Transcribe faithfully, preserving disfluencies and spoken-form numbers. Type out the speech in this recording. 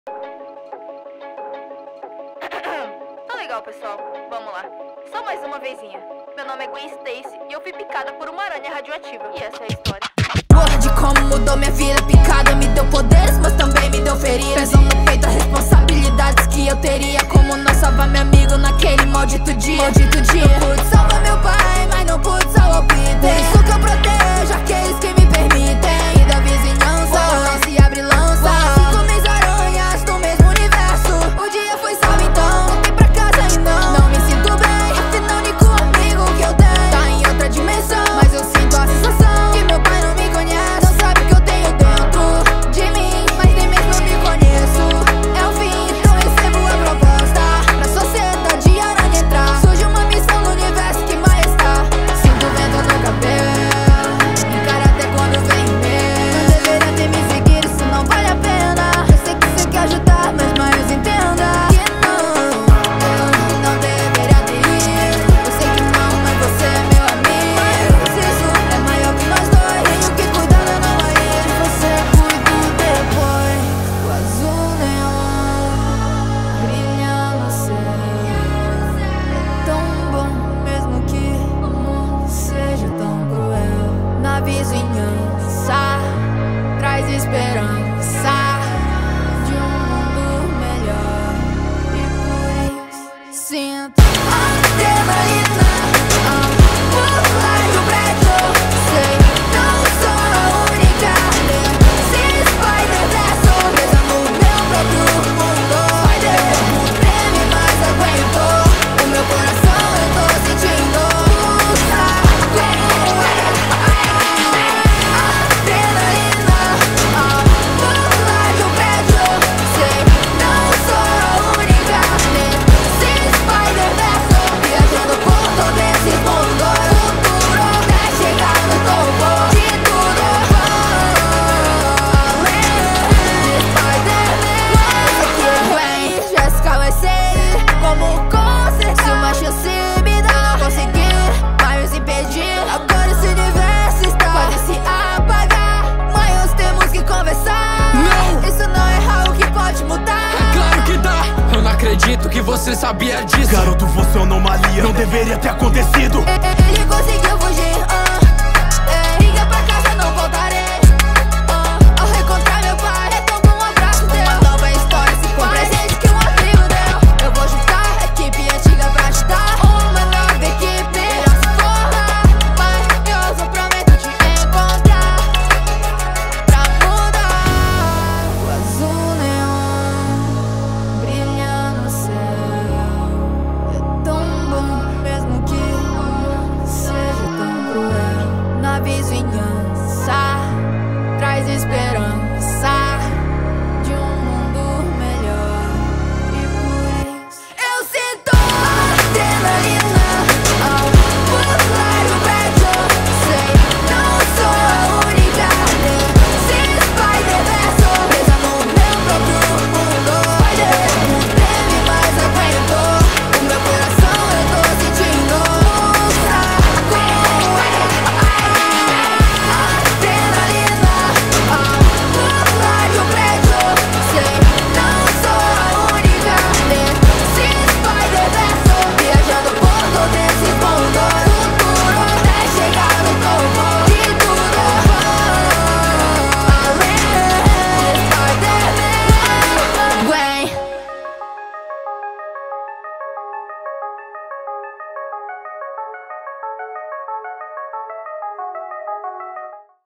Tá legal, pessoal. Vamos lá. Só mais uma vezinha. Meu nome é Gwen Stacy e eu fui picada por uma aranha radioativa. E essa é a história. Porra de como mudou minha vida. Picada me deu poderes, mas também me deu feridas. Pesou no peito as responsabilidades que eu teria. Como não salvar meu amigo naquele maldito dia. Maldito dia. Não pude salvar meu pai, mas não pude salvar o Peter. Por isso que eu protejo aqueles que me permitem. E da vizinhança, oh, não se abre lança. Assim como as aranhas do mesmo universo. O dia foi salvo, então voltei pra casa e não Não me sinto bem, afinal o único amigo que eu tenho tá em outra dimensão. Mas eu sinto a sensação que meu pai não me conhece. Não sabe o que eu tenho dentro de mim, mas nem mesmo eu me conheço. É o fim, então recebo a proposta pra sociedade aranha entrar. Surge uma missão no universo que mais está. Sinto vento no cabelo, encara até quando vem medo. Não deveria ter me seguido, isso não vale a pena. Eu sei que você quer ajudar, mas mais entenda que não, eu não deveria ter ido. Eu sei que não, mas você é meu amigo. Mas isso é maior que nós dois. Tenho que cuidar da não ir. Você cuido depois. O azul neon brilha no céu. É tão bom mesmo que o mundo seja tão cruel. Na vizinhança traz esperança de um mundo melhor. E por isso sinto adrenalina por lá do prédio. Sei, não sou a única nesse Spider-Verse. Presa no meu próprio mundo. Spider-Man treme, mas aguentou. O meu coração eu tô sentindo pulsar. Como é adrenalina por lá do prédio. Sei, não sou a única nesse Spider-Verse. Viajando por todo esse mundo. O futuro até chegar no topo de tudo. Além de Spider-Man, vem Jéssica vai ser como consertar. Se uma chance me dá, eu não conseguir mais impedir. Agora esse universo está quase se apagar, mas temos que conversar. Não! Isso não é algo que pode mudar. Claro que dá! Eu não acredito que você sabia disso. Garoto, você é uma anomalia. Não deveria ter acontecido. É, é,